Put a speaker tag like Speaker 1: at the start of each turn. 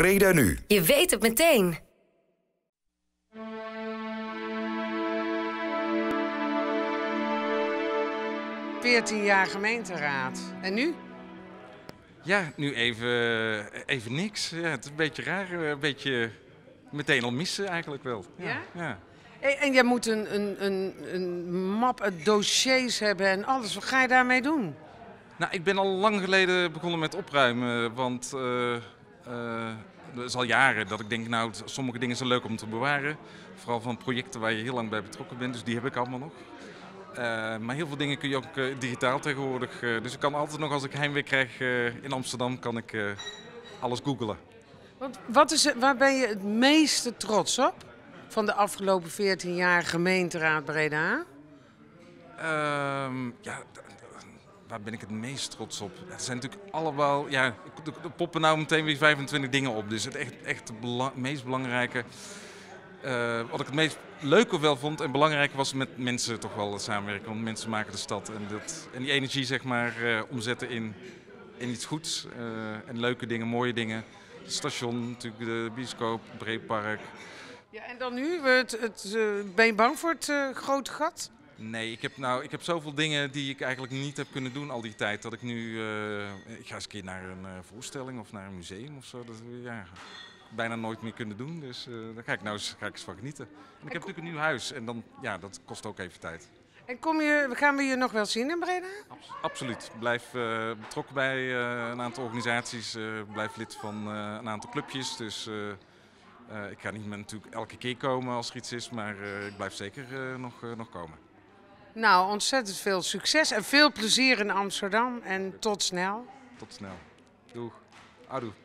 Speaker 1: Breda Nu.
Speaker 2: Je weet het meteen.
Speaker 3: ...14 jaar gemeenteraad. En nu?
Speaker 4: Ja, nu even niks. Ja, het is een beetje raar. Een beetje meteen al missen eigenlijk wel.
Speaker 3: Ja?
Speaker 4: Ja.
Speaker 3: En jij moet een map, dossiers hebben en alles. Wat ga je daarmee doen?
Speaker 4: Nou, ik ben al lang geleden begonnen met opruimen. Want het is al jaren dat ik denk, nou, sommige dingen zijn leuk om te bewaren. Vooral van projecten waar je heel lang bij betrokken bent. Dus die heb ik allemaal nog. Maar heel veel dingen kun je ook digitaal tegenwoordig. Dus ik kan altijd nog, als ik heimwee krijg in Amsterdam, kan ik alles googlen.
Speaker 3: Waar ben je het meeste trots op van de afgelopen 14 jaar gemeenteraad Breda?
Speaker 4: Waar ben ik het meest trots op? Het zijn natuurlijk allemaal... Ja, er poppen nou meteen weer 25 dingen op. Dus het echt meest belangrijke... wat ik het meest leuke wel vond en belangrijk was met mensen toch wel samenwerken. Want mensen maken de stad en die energie zeg maar omzetten in iets goeds. En leuke dingen, mooie dingen. Het station, natuurlijk de bioscoop, het Breedpark.
Speaker 3: Ja, en dan nu? Ben je bang voor het grote gat?
Speaker 4: Nee, ik heb zoveel dingen die ik eigenlijk niet heb kunnen doen al die tijd. Dat ik nu... ik ga eens een keer naar een voorstelling of naar een museum of zo. Dat bijna nooit meer kunnen doen. Dus daar ga ik eens van genieten. En ik heb natuurlijk een nieuw huis en dan, ja, dat kost ook even tijd.
Speaker 3: En gaan we je nog wel zien in Breda?
Speaker 4: Absoluut. Ik blijf betrokken bij een aantal organisaties. Blijf lid van een aantal clubjes. Dus ik ga niet meer natuurlijk elke keer komen als er iets is. Maar ik blijf zeker nog komen.
Speaker 3: Nou, ontzettend veel succes en veel plezier in Amsterdam. En tot snel.
Speaker 4: Tot snel. Doeg. Houdoe.